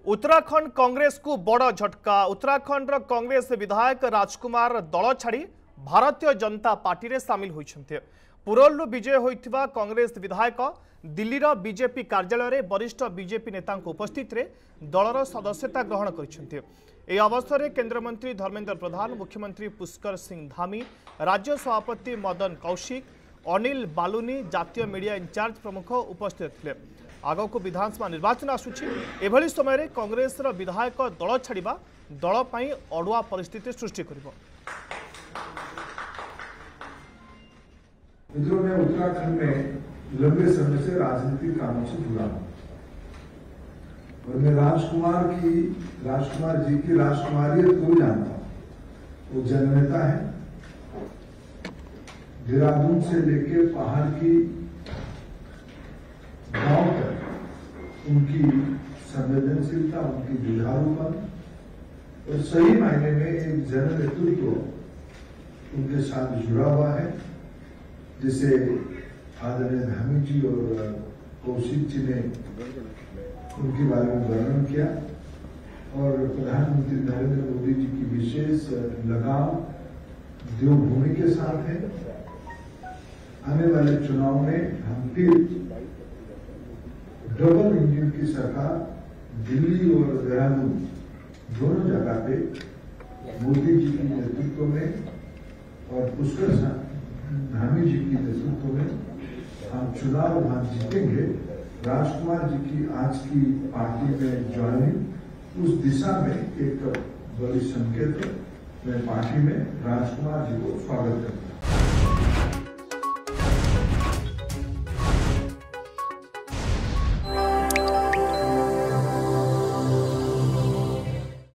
उत्तराखंड कांग्रेस को बड़ झटका। उत्तराखंड कांग्रेस विधायक राजकुमार दल छाड़ी भारतीय जनता पार्टी रे सामिल होइछन्ते। पुरलु विजय होइथिबा कांग्रेस विधायक दिल्लीर बीजेपी कार्यालय रे वरिष्ठ बीजेपी नेता उपस्थित रे दलर सदस्यता ग्रहण करिसेंते। ए अवसर में केंद्र मंत्री धर्मेंद्र प्रधान, मुख्यमंत्री पुष्कर सिंह धामी, राज्य सभापति मदन कौशिक, अनिल बालुनी, जातीय मीडिया इंचार्ज प्रमुख उपस्थित थे। आग को विधानसभा निर्वाचन आसुछि। एभली समय कांग्रेस विधायक दल छाड़ा दल पर अड़ुआ परिस्थिति सृष्टि करिबो। मैं उत्तराखंड में लंबे समय से राजनीतिक कामों से जुड़ा हूं और मैं राजकुमार जी की राजकुमारियत को जानता हूं। वो जननेता है। देहरादून से लेके पहाड़ की गांव तक उनकी संवेदनशीलता, उनकी जुझारूपन और सही मायने में एक जन नेतृत्व उनके साथ जुड़ा हुआ है, जिसे आदरणीय धामी जी और कौशिक जी ने उनके बारे में वर्णन किया और प्रधानमंत्री नरेंद्र मोदी जी की विशेष लगाव देवभूमि के साथ है। आने वाले चुनाव में हम फिर डबल इंजन की सरकार दिल्ली और देहरादून दोनों जगह पे मोदी जी के नेतृत्व में और पुष्कर धामी जी की नेतृत्व में हम चुनाव वहां जीतेंगे। राजकुमार जी की आज की पार्टी में ज्वाइनिंग उस दिशा में एक बड़ी संकेत है। मैं पार्टी में राजकुमार जी को स्वागत करता हूं।